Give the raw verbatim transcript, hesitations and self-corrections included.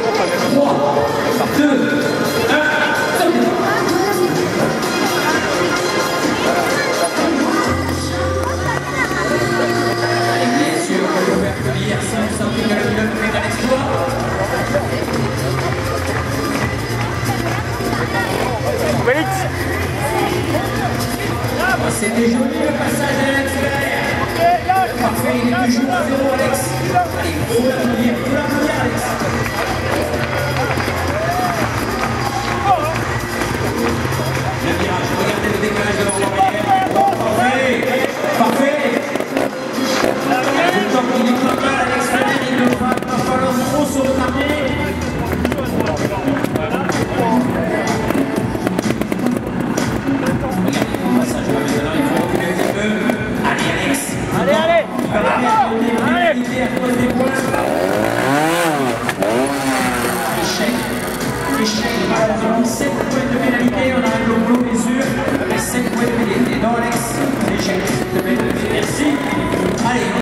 C'était joli le passage d'Alex derrière. Parfait, il est toujours à zéro Alex. Allez, il faut l'applaudir, il faut l'applaudir Alex. Le virage, regardez le décalage de l'envoyé. Oh, parfait, parfait. Le temps qu'il est pas mal Alex derrière, il ne va pas falloir trop se retarder. Allez, allez, allez, échec, échec, malheureusement, sept points de pénalité, on arrive au boulot bien sûr, mais sept points de pénalité. Non Alex, échec de pénalité, merci. Allez.